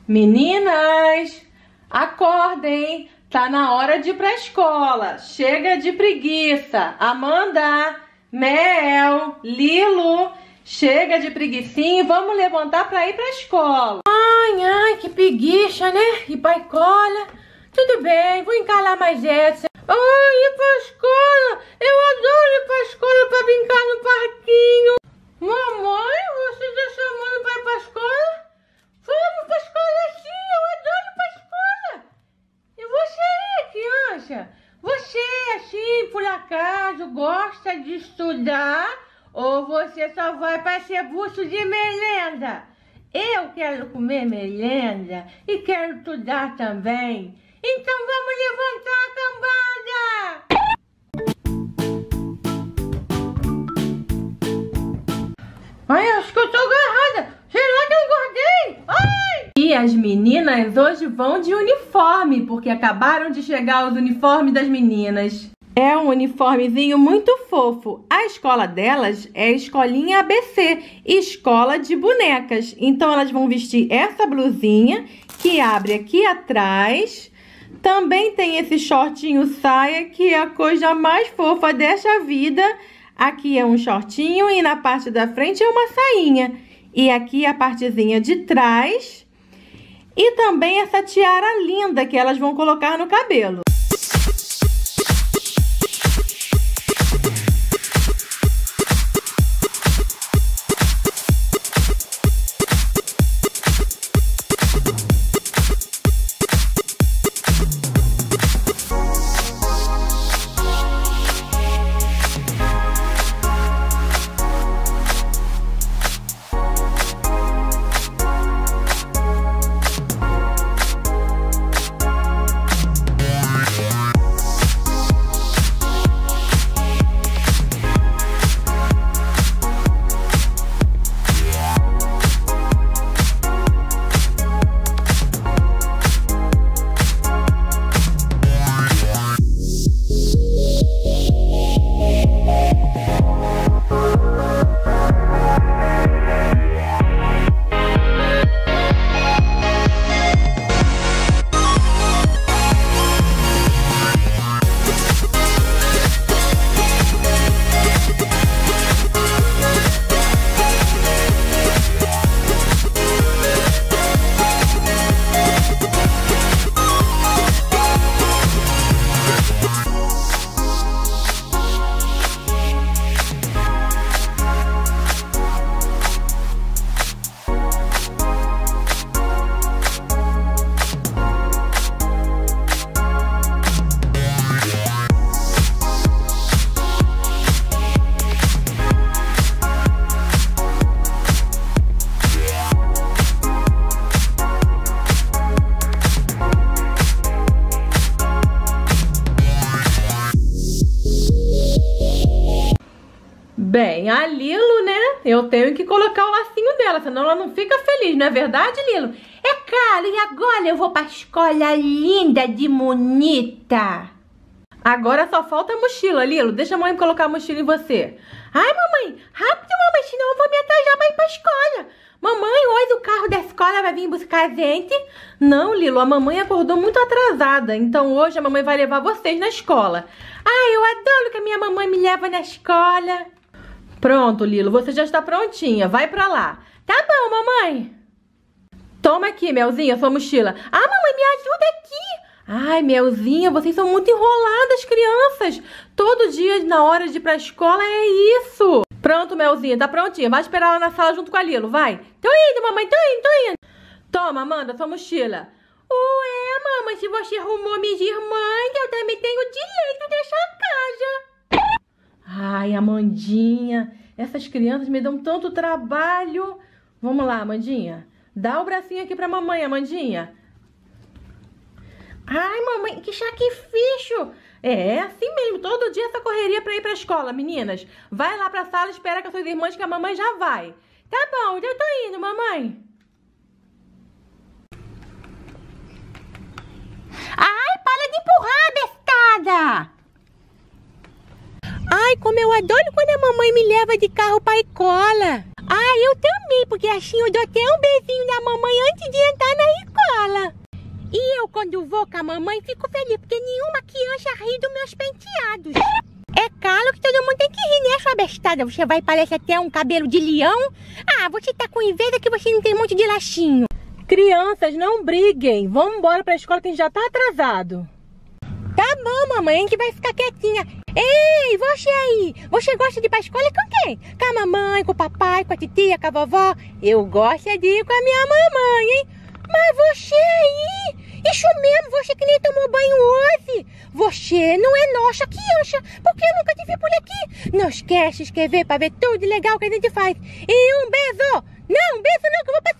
Meninas, acordem, tá na hora de ir pra escola. Chega de preguiça. Amanda, Mel, Lilo, chega de preguicinha e vamos levantar pra ir pra escola. Ai, que preguiça, né? Ir pra escola. Tudo bem, vou encarar mais essa. Ir pra escola. Eu adoro ir pra escola pra brincar no parquinho. Mamãe, você tá chamando pra ir pra escola? Vamos pra escola sim, eu adoro ir pra escola. E você, criança? Você, assim, por acaso, gosta de estudar? Ou você só vai para ser bucho de merenda? Eu quero comer merenda e quero estudar também. Então vamos levantar a cambada! Ai, acho que eu tô agarrada. Será que eu engordei? Ai! E as meninas hoje vão de uniforme, porque acabaram de chegar os uniformes das meninas. É um uniformezinho muito fofo. A escola delas é a escolinha ABC, escola de bonecas. Então elas vão vestir essa blusinha que abre aqui atrás. Também tem esse shortinho saia, que é a coisa mais fofa dessa vida. Aqui é um shortinho e na parte da frente é uma sainha. E aqui a partezinha de trás. E também essa tiara linda que elas vão colocar no cabelo. Bem, a Lilo, né? Eu tenho que colocar o lacinho dela, senão ela não fica feliz, não é verdade, Lilo? É claro, e agora eu vou pra escola linda de bonita. Agora só falta a mochila, Lilo. Deixa a mãe colocar a mochila em você. Ai, mamãe, rápido, mamãe, senão eu vou me atrasar pra ir pra escola. Mamãe, hoje o carro da escola vai vir buscar a gente? Não, Lilo, a mamãe acordou muito atrasada, então hoje a mamãe vai levar vocês na escola. Ai, eu adoro que a minha mamãe me leva na escola. Pronto, Lilo, você já está prontinha, vai pra lá. Tá bom, mamãe. Toma aqui, Melzinha, sua mochila. Ah, mamãe, me ajuda aqui. Ai, Melzinha, vocês são muito enroladas, crianças. Todo dia, na hora de ir pra escola, é isso. Pronto, Melzinha, tá prontinha. Vai esperar lá na sala junto com a Lilo, vai. Tô indo, mamãe, tô indo. Toma, Amanda, sua mochila. Ué, mamãe, se você arrumou minhas irmãs, eu também tenho direito dessa casa. Ai, Amandinha, essas crianças me dão tanto trabalho. Vamos lá, Amandinha. Dá o bracinho aqui pra mamãe, Amandinha. Ai, mamãe, que sacrifício. É assim mesmo, todo dia essa correria pra ir pra escola, meninas. Vai lá pra sala, espera com as suas irmãs que a mamãe já vai. Tá bom, eu tô indo, mamãe. Ai, para de empurrar, bestada. Ai, como eu adoro quando a mamãe me leva de carro pra escola. Ai, eu também, porque assim eu dou até um beijinho na mamãe antes de entrar na escola. E eu, quando vou com a mamãe, fico feliz, porque nenhuma criança ri dos meus penteados. É claro que todo mundo tem que rir, né, sua bestada? Você vai parece até um cabelo de leão. Ah, você tá com inveja que você não tem um monte de lachinho. Crianças, não briguem. Vamos embora pra escola que a gente já tá atrasado. Tá bom, mamãe, a gente vai ficar quietinha. Ei, você aí, você gosta de ir pra escola com quem? Com a mamãe, com o papai, com a titia, com a vovó? Eu gosto de ir com a minha mamãe, hein? Mas você aí, isso mesmo, você que nem tomou banho hoje. Você não é nossa criança, porque eu nunca te vi por aqui. Não esquece de inscrever pra ver tudo legal que a gente faz. E um beijo. Não, um beijo não, que eu vou pra